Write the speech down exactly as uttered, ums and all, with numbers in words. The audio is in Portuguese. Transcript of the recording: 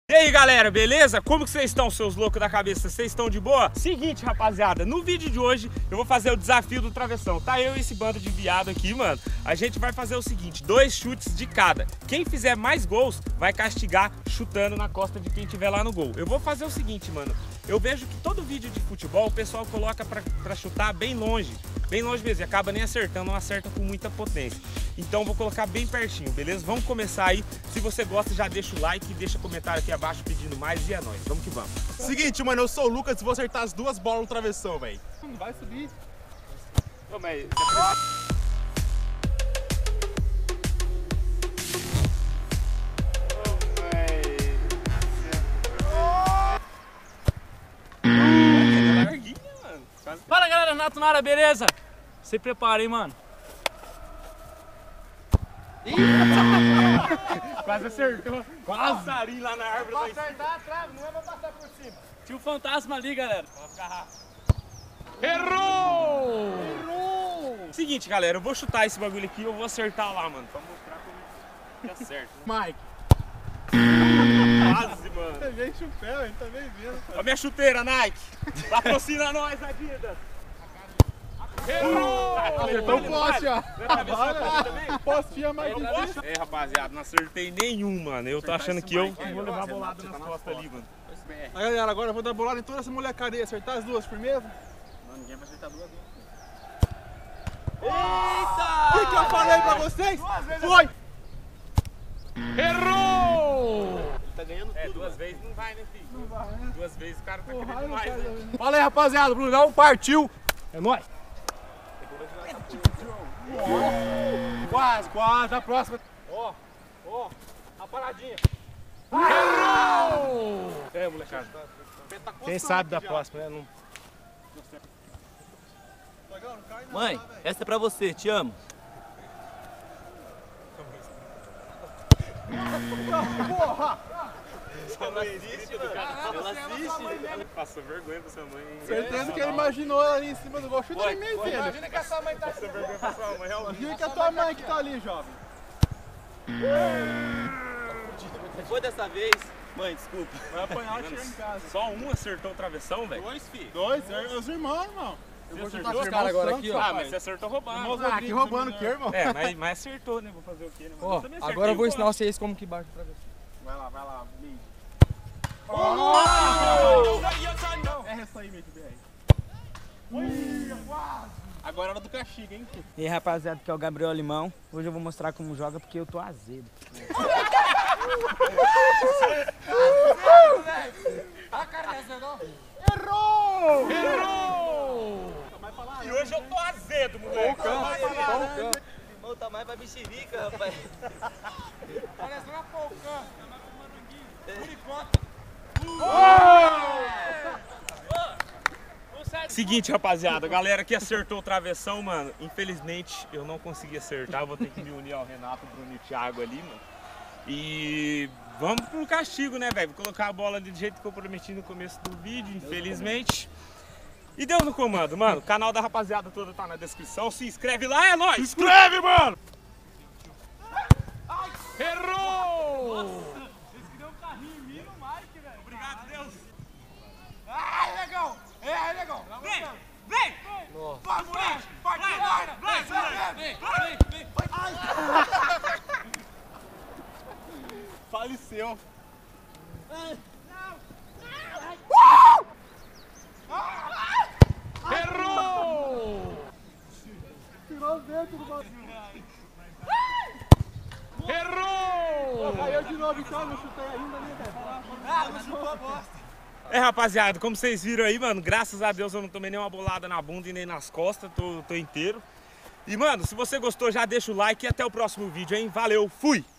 E aí galera, beleza? Como que vocês estão, seus loucos da cabeça? Vocês estão de boa? Seguinte, rapaziada, no vídeo de hoje eu vou fazer o desafio do travessão. Tá eu e esse bando de viado aqui, mano. A gente vai fazer o seguinte, dois chutes de cada. Quem fizer mais gols vai castigar chutando na costa de quem tiver lá no gol. Eu vou fazer o seguinte, mano. Eu vejo que todo vídeo de futebol o pessoal coloca pra, pra chutar bem longe. Bem longe mesmo, e acaba nem acertando, não acerta com muita potência. Então eu vou colocar bem pertinho, beleza? Vamos começar aí. Se você gosta, já deixa o like e deixa comentário aqui abaixo pedindo mais e é nóis. Vamos que vamos. Seguinte, mano, eu sou o Lucas e vou acertar as duas bolas no travessão, velho. Não vai subir. Ô, mas... Fala galera, Nato na área, beleza? Se prepara, hein, mano. Quase acertou. Quase. Passarinho lá na árvore. Vai acertar a trave, não é pra passar por cima. Tinha um fantasma ali, galera. Errou! Errou! Seguinte, galera, eu vou chutar esse bagulho aqui e eu vou acertar lá, mano. Pra mostrar como que acerta. Mike. Quase, mano. Também chupé, ele tá bem vendo. Ó, minha chuteira, Nike. Patrocina nós, Adidas. Errou! Acertou o poste, ó. Postinha mais difícil. É, rapaziada, não acertei nenhum, mano. Eu tô achando que eu vou levar bolada nas costas ali, mano. Aí, galera, agora eu vou dar bolada em toda essa molecada aí. Acertar as duas firmeza. Mano, ninguém vai acertar duas vezes. Eita! O que, que eu falei pra vocês? Foi! Errou! Tá ganhando tudo. É, duas vezes não vai, né, filho? Não vai, né? Duas vezes o cara tá querendo demais, né? Fala aí, rapaziada. O Brunão partiu. É nóis. Quase, quase. A próxima. Ó, ó. A paradinha. Errou! É, molecada. Quem sabe da próxima, né? Não... Mãe, essa é pra você, te amo. Porra! Ela assiste, mano. Ela assiste. Passou vergonha pra sua mãe. Certeza que ele imaginou ela ali em cima do gol. Chuta em mim, filho. Imagina que a sua mãe tá passando vergonha pra sua mãe, realmente. Imagina que a tua mãe que tá ali, jovem. Foi dessa vez. Mãe, desculpa. Vai apanhar o tiro em casa. Só um acertou o travessão, velho? Dois, filho. Dois? É os irmãos, irmão. Eu Você vou acertou chutar os os caras caras agora aqui, ó. ó. Ah, mas você acertou roubando. Ah, que roubando o que, irmão? É, mas, mas acertou, né? Vou fazer o quê, né? Ó, agora eu vou ensinar vocês como que bate o travessão. Vai lá, vai lá, Mid. É essa aí, Mid, B R. Agora é hora do castigo, hein? E aí, rapaziada, que é o Gabriel Limão. Hoje eu vou mostrar como joga porque eu tô azedo. A cara dessa não? Errou! Errou! E hoje eu tô azedo, moleque. Limão tá mais pra mexerica, rapaz. Parece uma polcã. Tá mais pro moranguinho. Seguinte, rapaziada, a galera que acertou o travessão, mano, infelizmente eu não consegui acertar, eu vou ter que me unir ao Renato, Bruno e o Thiago ali, mano. E vamos pro castigo, né, velho? Vou colocar a bola ali do jeito que eu prometi no começo do vídeo, infelizmente. E Deus no comando, mano. O canal da rapaziada toda tá na descrição. Se inscreve lá, é nóis! Se inscreve, mano! Errou! Esse que deu um carrinho em mim no Mike, velho. Obrigado, Deus! Ai, legal! É, aí, legal! Vem! Vem! Vai, moleque! Vai, vai, vai! Vai, vai, vem! Vem! Faleceu! Errou! Tirou dentro do bagulho! Errou! Caiu de novo então, não chutei ainda, né, velho? Ah, não chutou a bosta! É, rapaziada, como vocês viram aí, mano, graças a Deus eu não tomei nenhuma bolada na bunda e nem nas costas, tô, tô inteiro. E, mano, se você gostou, já deixa o like e até o próximo vídeo, hein? Valeu, fui!